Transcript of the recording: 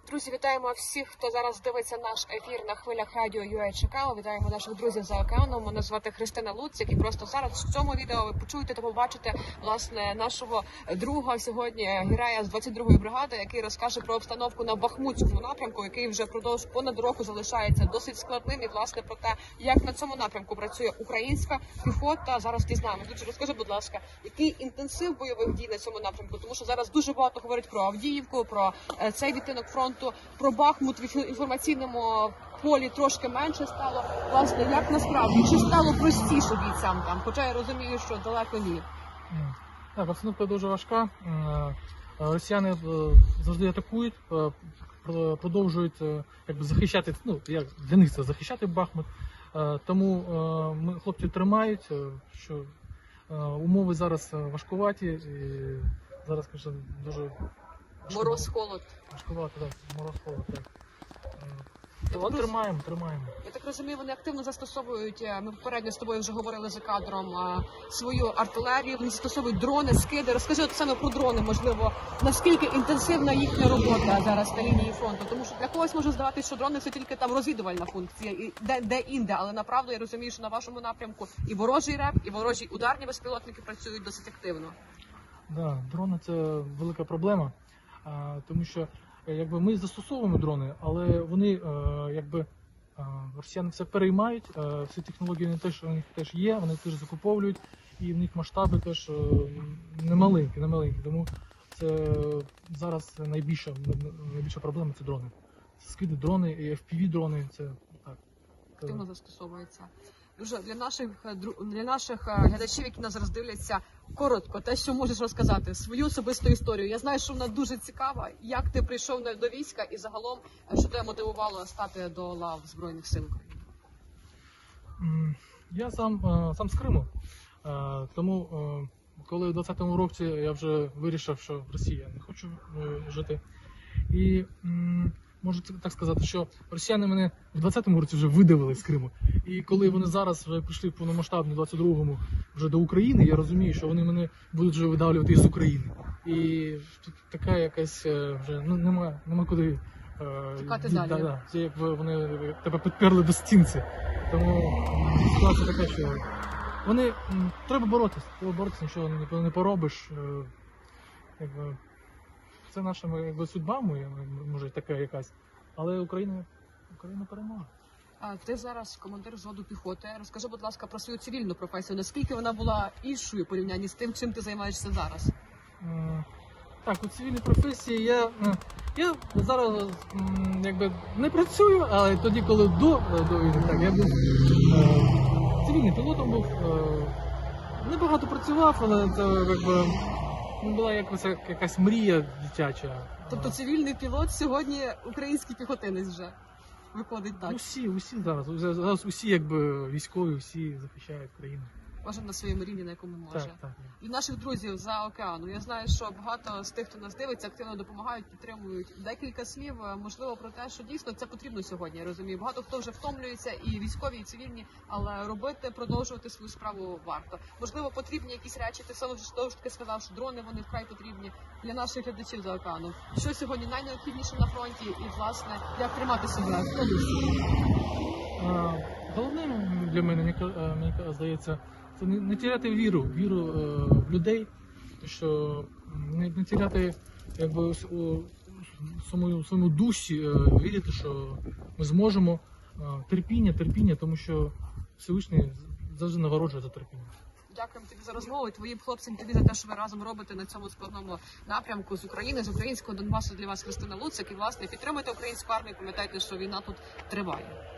Друзі, вітаємо всіх, хто зараз дивиться наш ефір на хвилях радіо UA Чикаго. Вітаємо наших друзів за океаном. Мене звати Христина Луцик. І просто зараз в цьому відео ви почуєте та побачите, власне, нашого друга сьогодні, героя з 22-ї бригади, який розкаже про обстановку на Бахмутському напрямку, який вже впродовж понад року залишається досить складним. І, власне, про те, як на цьому напрямку працює українська піхота. Зараз дізнаємо. Дуже розкажи, будь ласка, який інтенсив бойових дій на цьому напрямку? Тому що зараз дуже багато говорять про Авдіївку, про цей відтинок фронту. Про Бахмут в інформаційному полі трошки менше стало. Власне, як насправді? Чи стало простіше бійцям там? Хоча я розумію, що далеко ні. Так, обстановка дуже важка. Росіяни завжди атакують, продовжують захищати, як для них це захищати Бахмут. Тому хлопці тримають, що умови зараз важкуваті. І зараз, звісно, дуже... Мороз-холод. Важкувато, так. Мороз-холод, так. Але тримаємо. Я так розумію, вони активно застосовують, ми попередньо з тобою вже говорили за кадром, свою артилерію, вони застосовують дрони, скиди. Розкажи от саме про дрони, можливо, наскільки інтенсивна їхня робота зараз на лінії фронту. Тому що для когось може здаватися, що дрони це тільки там розвідувальна функція, і де-інде, але направду я розумію, що на вашому напрямку і ворожий РЕП, і ворожі ударні безпілотники працюють досить активно. Так, дрони – це велика проблема. Тому що ми застосовуємо дрони, але вони росіяни все переймають, всі технології у них теж є, вони теж закуповують, і в них масштаби теж немаленькі. Тому це зараз найбільша проблема – це дрони. Скиди дрони, і FPV-дрони – це так. Активно застосовується. Дуже для наших глядачів, які нас зараз дивляться, коротко, те, що можеш розказати, свою особисту історію. Я знаю, що вона дуже цікава. Як ти прийшов до війська і загалом, що тебе мотивувало стати до лав Збройних сил України? Я сам з Криму. Тому, коли в 20-му році я вже вирішив, що в Росії я не хочу жити. І можу так сказати, що росіяни мене в 20-му році вже видавили з Криму. І коли вони зараз вже прийшли повномасштабно в 22-му вже до України, я розумію, що вони мене будуть вже видавлювати із України. І тут така якась вже нема куди чекати далі. Це як вони тебе підперли до стінці. Тому ситуація така, що треба боротися, нічого не поробиш. Це наша судьба моя, може така якась, але Україна переможе. Ти зараз командир взводу піхоти. Розкажи, будь ласка, про свою цивільну професію. Наскільки вона була іншою в порівнянні з тим, чим ти займаєшся зараз? Так, у цивільній професії я зараз не працюю, але тоді, коли до війни, так, я був цивільним пілотом був. Небагато працював, але це була якась мрія дитяча. Тобто цивільний пілот сьогодні український піхотинець вже виходить так? Усі зараз усі військові, всі захищають країну. Кожен на своєму рівні, на якому може. Так. І наших друзів за океану. Я знаю, що багато з тих, хто нас дивиться, активно допомагають, підтримують. Декілька слів, можливо, про те, що дійсно це потрібно сьогодні. Я розумію, багато хто вже втомлюється, і військові, і цивільні, але продовжувати свою справу варто. Можливо, потрібні якісь речі. Ти саме ж таки сказав, що дрони вони вкрай потрібні для наших глядачів за океаном. Що сьогодні найнеобхідніше на фронті, і власне як тримати себе? Головним для мене, мені здається, це не теряти віру в людей, що не теряти у своєму душі, вірити, що ми зможемо, терпіння, тому що Всевишній завжди нагороджує за терпіння. Дякуємо тобі за розмову, твоїм хлопцям тобі за те, що ви разом робите на цьому складному напрямку з України, з українського Донбасу. Для вас Христина Луцик. І, власне, підтримуйте українську армію, пам'ятайте, що війна тут триває.